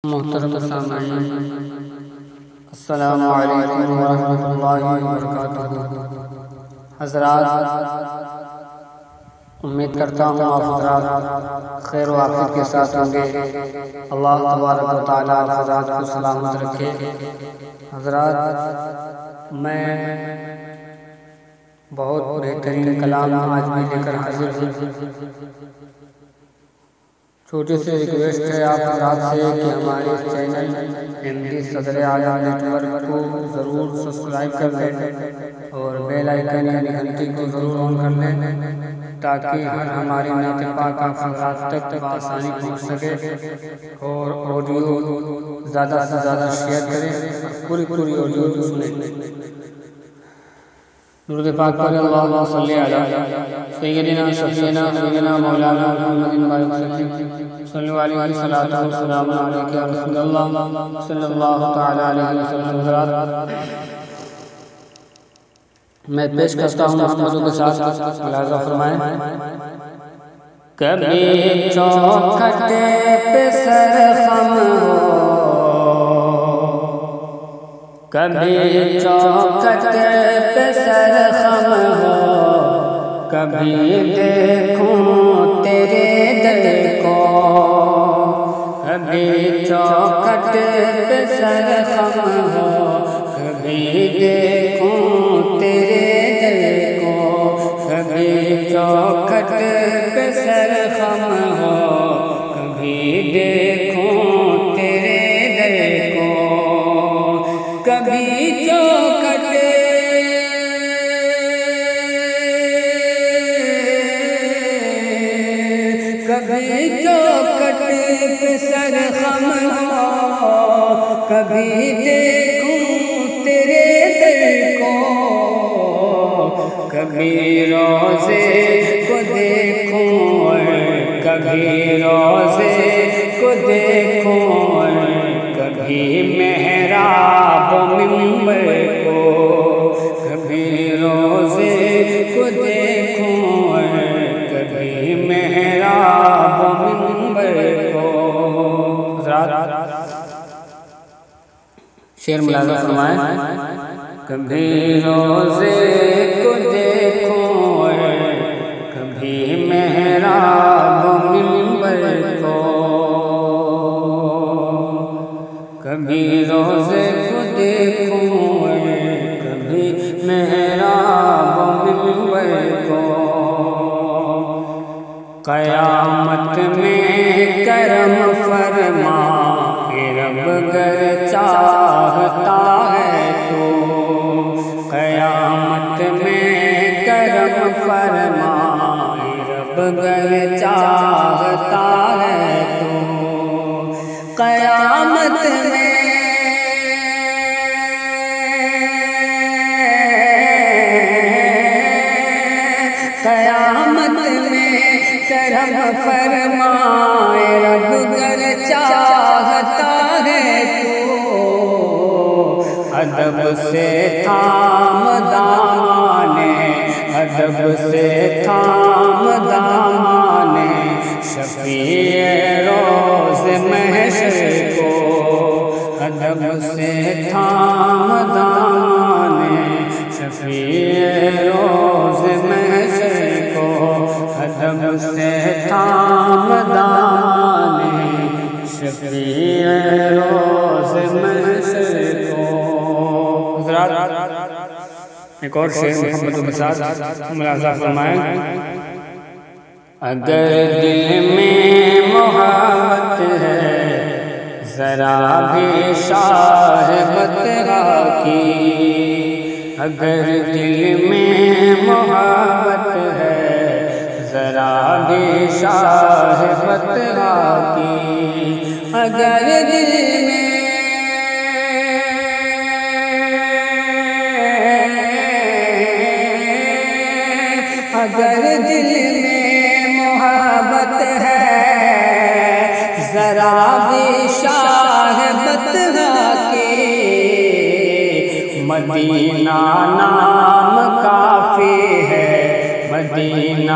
محترم سامعین، السلام علیکم ورحمۃ اللہ وبرکاتہ۔ حضرات، امید کرتا ہوں آپ حضرات خیر و عافیت کے ساتھ ہوں گے۔ اللہ تبارک و تعالیٰ آپ حضرات کو سلامت رکھے۔ حضرات، میں بہت بہترین کلام آج بھی لے کر حاضر ہوں۔ چھوٹی سی ریکویسٹ ہے آپ حضرات سے کہ ہمارے اس چینل احمدی صدر اعظم نیٹ ورک کو ضرور سبسکرائب کر لیں اور بیل آئیکن یعنی گھنٹی کو ضرور آن کر لیں تاکہ ہماری نعت پاک آپ حضرات تک بآسانی پہنچ سکے، اور آڈیو زیادہ سے زیادہ شیئر کریں، پوری آڈیو سنیں۔ درود پاک پڑھیں، اللہم صلی علی سیدنا شفیعنا سیدنا مولانا محمد وسلم، صلو علیہ الصلاۃ والسلام علیک یا رسول اللہ صلی اللہ تعالی علیہ وسلم۔ حضرات، میں پیش کرتا ہوں محمدوں کے ساتھ، ملاحظہ فرمائیں۔ کبھی چوکھٹے پہ سرخم ہو، کبھی چوکھٹے پہ سرخم ہو، کبھی دیکھوں تیرے دل کو، کبھی چوکھٹے پہ سرخم ہو، کبھی دیکھوں تیرے دل کو، کبھی چوکھٹے پہ سرخم ہو، کبھی دیکھوں تیرے دل کو، کبھی چوکھٹے پہ سرخم ہو، کبھی دیکھوں تیرے دل کو، کبھی روضے کو دیکھوں اور کبھی روضے کو دیکھوں اور کبھی محراب و منبر کو، کبھی روضے کو دیکھوں اور کبھی محراب و منبر کو۔ حضرات، شعر ملاحظہ فرمائیں۔ کبھی روضے کو دیکھوں اور کبھی محراب و منبر کو، کبھی روضے کو دیکھوں اور کبھی محراب و منبر کو، قیامت میں کرم فرما اے رب گر چاہتا ہے تو، قیامت میں کرم فرما اے رب گر چاہتا ہے تو، قیامت میں کرم فرمائے رب گر چاہتا ہے تو، ادب سے تھام دامانے، ادب سے تھام دامانے شفیع روز محشر کو، ادب سے تھام دامانے شفیع روز محشر کو، ادب سے تھام دامانے شفیع روز محشر کو۔ حضرات، ایک اور شعر محمد کے ساتھ ملاحظہ فرمائیں۔ اگر دل میں محبت ہے ذرا بھی شاہبت کی، اگر دل میں محبت ہے ذرا بھی شاہبت کی، اگر دل میں محبت ہے ذرا بھی شاہبت کی، مدینہ نام کافی ہے، مدینہ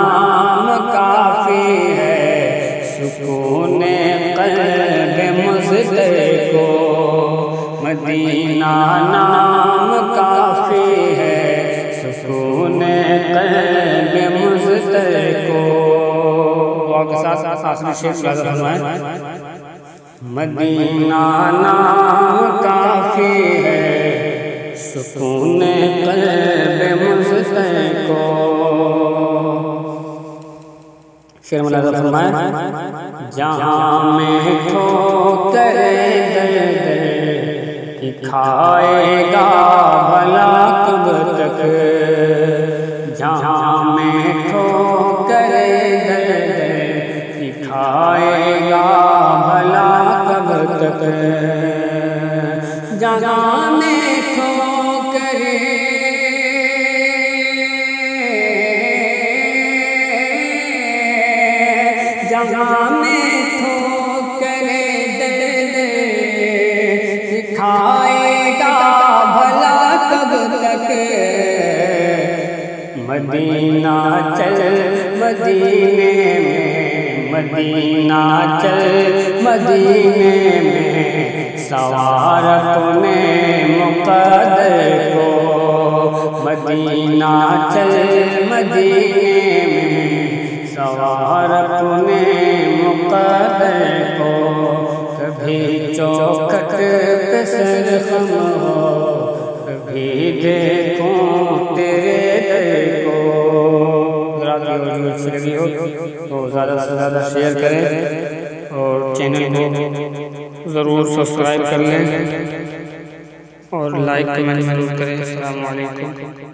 نام کافی ہے، سکون قلب مدینہ نام کافی ہے سکون قلب مضطر کو۔ دعا کے ساتھ آخری شیخ لازم فرمائیں، مدینہ نام کافی ہے سکون قلب مضطر کو۔ شعر ملاحظہ فرمائیں، جہاں میں ٹھوکریں در در کی کھائے گا بھلا کب تک، جہاں میں ٹھوکریں در در کی کھائے گا بھلا کب تک، جہاں میں ٹھوکریں جہاں میں ٹھوکریں در در کھائے گا بھلا کب تک، مدینہ چل مدینے میں، مدینہ چل مدینے میں سوار اپنے مقدر کو، مدینہ چل مدینے میں سوار اپنے مقدر کو، کبھی چوکھٹ پہ سرخم ہو کبھی دیکھوں تیرے در کو۔ اگر آپ کی ویڈیو اچھی لگی ہو تو زیادہ سے زیادہ شیئر کریں اور چینل کو ضرور سبسکرائب کر لیں اور لائک کمنٹ ضرور کریں۔ السلام علیکم۔